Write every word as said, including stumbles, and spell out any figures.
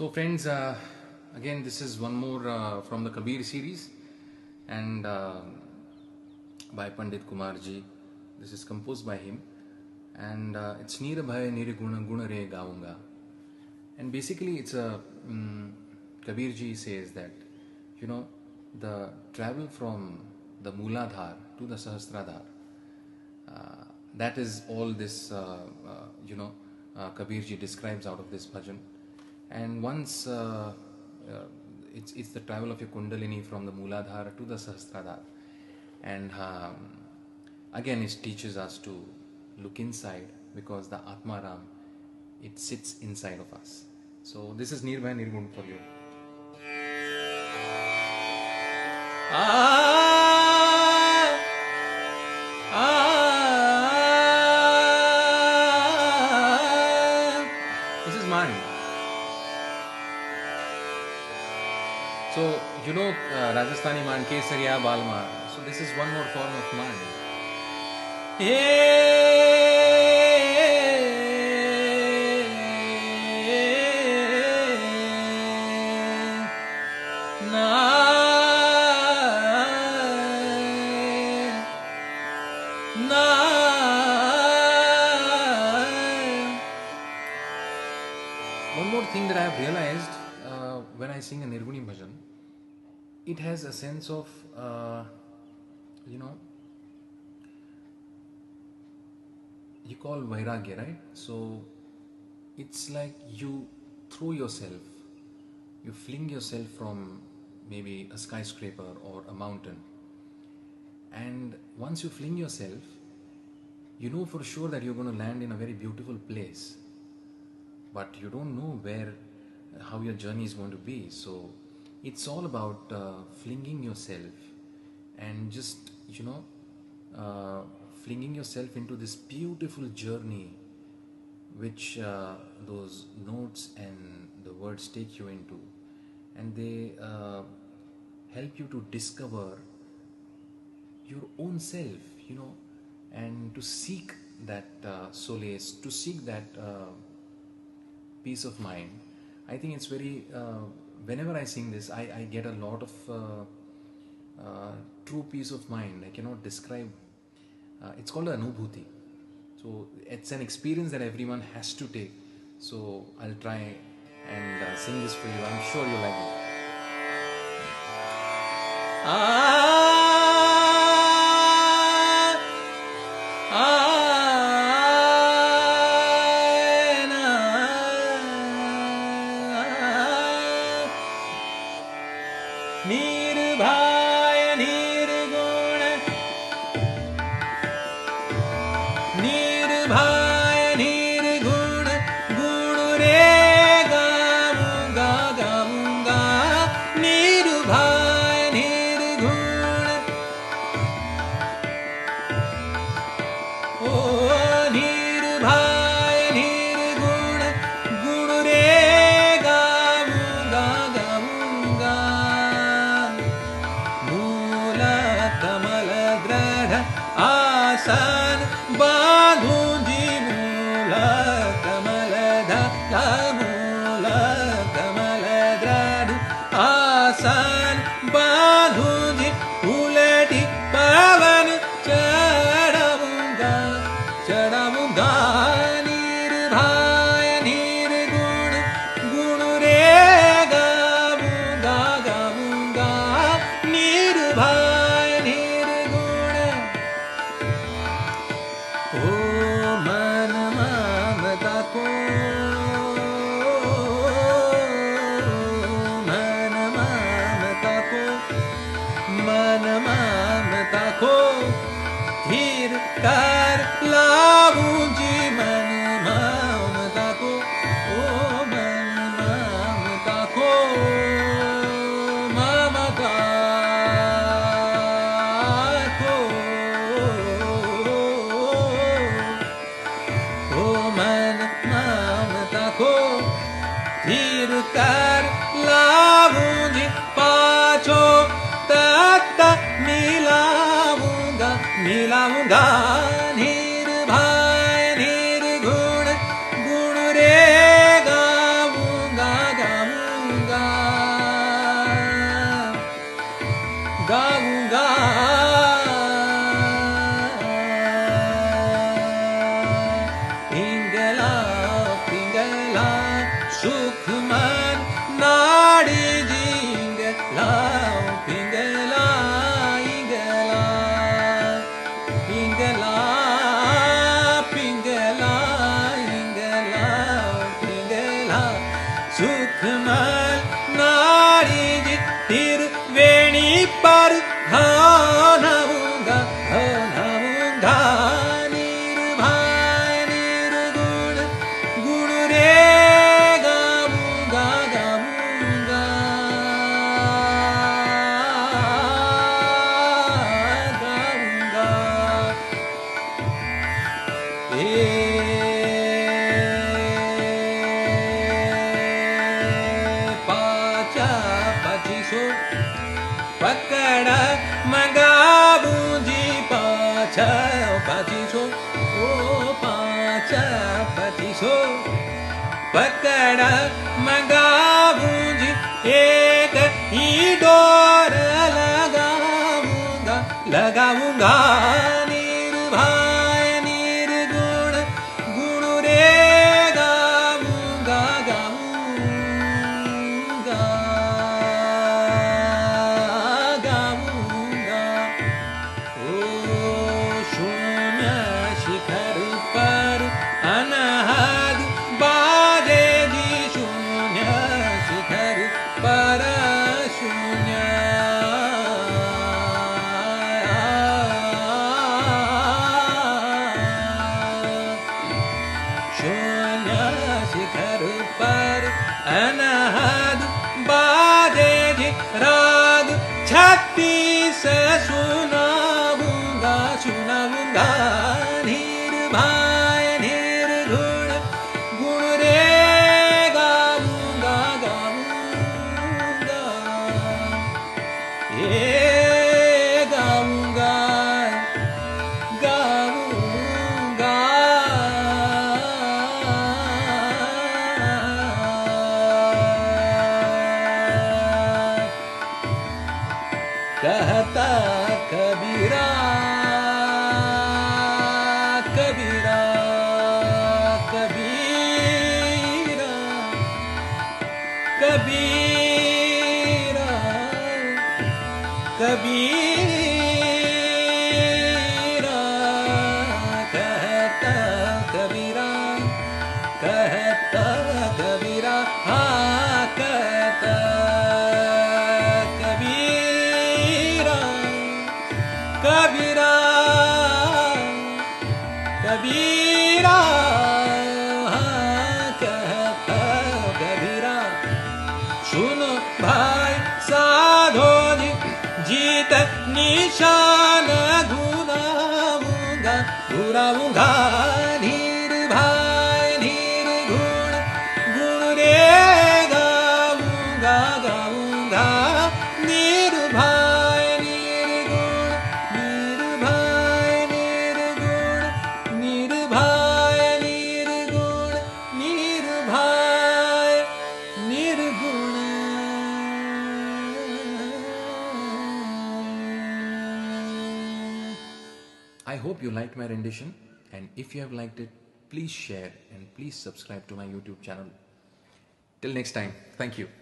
So friends, uh, again this is one more uh, from the Kabir series, and uh, by Pandit Kumarji. This is composed by him, and uh, it's Nira Bhai Nira Guna Guna Re Gaunga. And basically it's a um, Kabirji says that, you know, the travel from the Mooladhar to the Sahasradhar, uh, that is all this uh, uh, you know uh, Kabirji describes out of this bhajan. And once uh, uh, it's, it's the travel of your Kundalini from the Mooladhara to the Sahasradhar, and um, again it teaches us to look inside, because the Atmaram, it sits inside of us. So this is Nirbhay Nirgun for you. Ah, ah, this is mine. So, you know, uh, Rajasthani man, Kesariya Balma. So, this is one more form of man. Na, na, one more thing that I have realized uh, when I sing a Nirguni bhajan, it has a sense of, uh, you know, you call Vairagya, right? So it's like you throw yourself, you fling yourself from maybe a skyscraper or a mountain. And once you fling yourself, you know for sure that you're going to land in a very beautiful place. But you don't know where, how your journey is going to be. So it's all about uh, flinging yourself and just, you know, uh, flinging yourself into this beautiful journey which uh, those notes and the words take you into. And they uh, help you to discover your own self, you know, and to seek that uh, solace, to seek that uh, peace of mind. I think it's very, uh, whenever I sing this, I, I get a lot of uh, uh, true peace of mind. I cannot describe. Uh, it's called Anubhuti. So it's an experience that everyone has to take. So I'll try and uh, sing this for you. I'm sure you like it. Ah, ah, Nirbhaya Nirguna, Nirbhaya Nirguna, Gunu Re Gaunga Gaunga, Nirbhaya Nirguna, oh Nirbhaya Nirguna, Gunu Re Gaunga Gaunga. Asan Badhuji Mula Kamaladha Mula Kamaladra Asan Badhuji Uleti Pavan Chadamunga Chadamunga Nirbhaya Nirguna Gunu Re Gaunga Gaunga Nirbhaya Nirguna. Oh man mamata ko, man mamata ko, man mamata ko, dhir kar launji man mamata ko, oh man mamata ko, mamata ko. Man mamata ko dhir kar launji pacho tata milaunga milaunga Nirbhaya Nirguna Gunu Re Gaunga Gaunga गा निर्भय निर्गुण गुण रे गाऊंगा गाऊंगा गाऊंगा ए पाचा पचीसो पकड़ा मंगाबू जी पाचा पचीसो ओ पाचा पचीसो पकड़ा मंगाबू जी एक ही डोर लगाऊंगा लगाऊंगा निर्भय निर्गुण गुण रे गाऊंगा गाऊंगा गाऊंगा ओ शून्य शिखर पर अनहद बाजे जी शून्य शिखर पर शून्य शून्य शिखर पर अनहद बाजे जी राग छत्तीस सुनाऊंगा सुनाऊंगा निर्भय निर्गुण गुण रे गाऊंगा गाऊंगा ये गाऊंगा गाऊंगा कहता कबीरा कबीरा कबीरा कबीरा कबीरा कहता कबीरा कहता कबीरा हाँ कहता कबीरा कबीरा कबीरा हाँ कहता कबीरा सुनो भाई साधो जी जीत निशान घुराऊंगा घुराऊंगा निर्भय निर्गुण गुण रे गाऊंगा गाऊंगा निर्भय निर्गुण निर्भय निर्गुण निर्भय निर्गुण निर्भय निर्गुण I hope you liked my rendition, and if you have liked it, please share and please subscribe to my YouTube channel. Till next time, thank you.